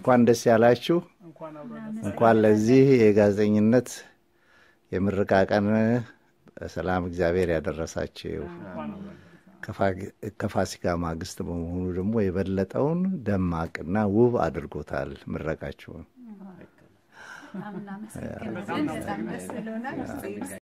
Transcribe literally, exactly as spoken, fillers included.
እንኳን ደስ ያላችሁ እንኳን ለዚህ የጋዜጠኝነት የምረቃ ቀን ሰላም እግዚአብሔር ያደረሳችሁ ከፋሲካ ማግስት በመሆኑ ደግሞ የበለጠውን ደማቅና ውብ አድርጎታል ምረቃችሁን።